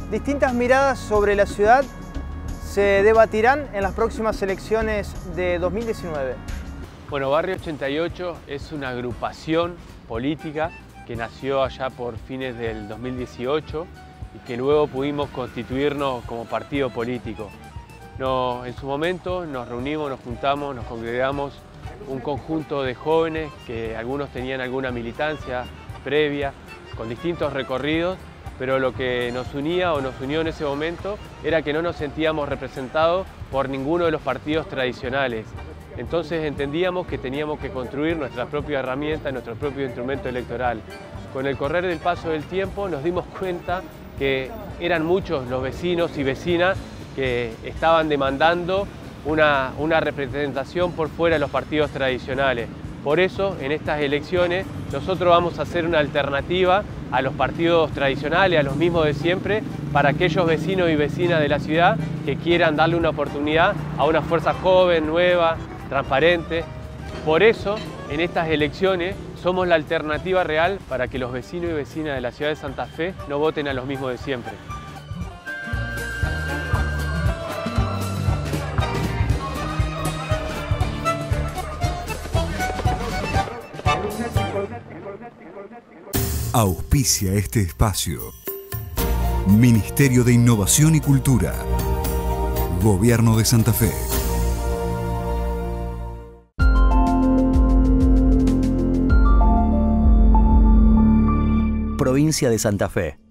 Distintas miradas sobre la ciudad se debatirán en las próximas elecciones de 2019. Bueno, Barrio 88 es una agrupación política que nació allá por fines del 2018 y que luego pudimos constituirnos como partido político. En su momento nos reunimos, nos juntamos, nos congregamos un conjunto de jóvenes que algunos tenían alguna militancia previa, con distintos recorridos, pero lo que nos unía o nos unió en ese momento era que no nos sentíamos representados por ninguno de los partidos tradicionales. Entonces entendíamos que teníamos que construir nuestra propia herramienta, nuestro propio instrumento electoral. Con el correr del paso del tiempo nos dimos cuenta que eran muchos los vecinos y vecinas que estaban demandando una representación por fuera de los partidos tradicionales. Por eso, en estas elecciones, nosotros vamos a hacer una alternativa a los partidos tradicionales, a los mismos de siempre, para aquellos vecinos y vecinas de la ciudad que quieran darle una oportunidad a una fuerza joven, nueva, transparente. Por eso, en estas elecciones, somos la alternativa real para que los vecinos y vecinas de la ciudad de Santa Fe no voten a los mismos de siempre. Auspicia este espacio. Ministerio de Innovación y Cultura. Gobierno de Santa Fe. Provincia de Santa Fe.